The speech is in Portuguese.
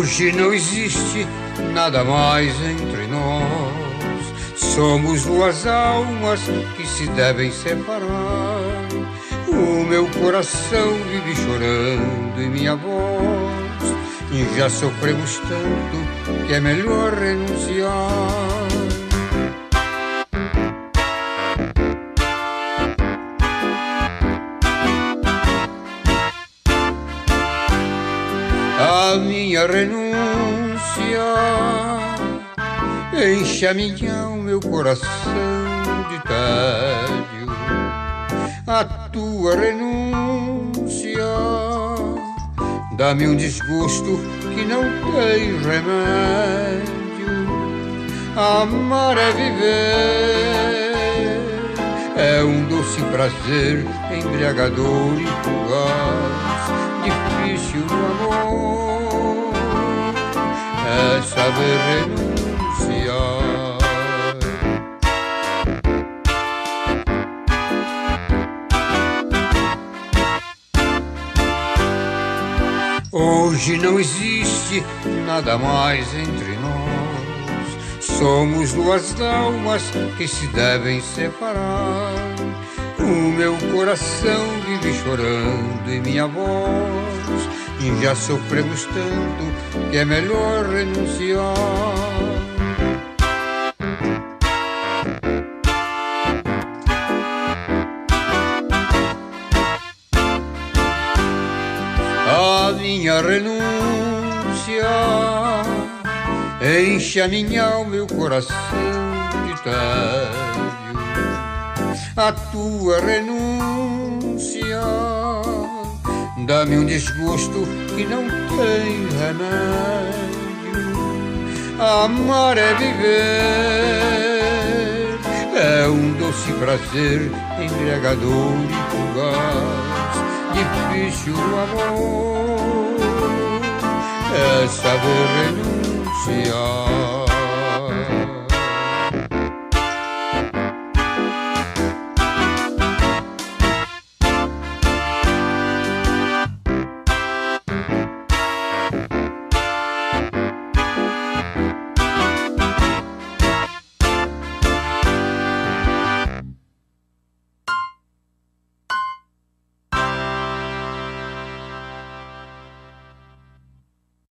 Hoje não existe nada mais entre nós. Somos duas almas que se devem separar. O meu coração vive chorando e minha voz. E já sofremos tanto que é melhor renunciar. A minha renúncia enche a minha alma, meu coração de tédio. A tua renúncia dá-me um desgosto que não tem remédio. Amar é viver, é um doce prazer embriagador e fugaz. Difícil no amor é saber renunciar. Hoje não existe nada mais entre nós. Somos duas almas que se devem separar. O meu coração vive chorando e minha voz. E já sofremos tanto que é melhor renunciar. A minha renúncia enche a minha alma, meu coração de tédio. A tua renúncia dá-me um desgosto que não tem remédio. Amar é viver, é um doce prazer embriagador e fugaz. Difícil o amor é saber renunciar.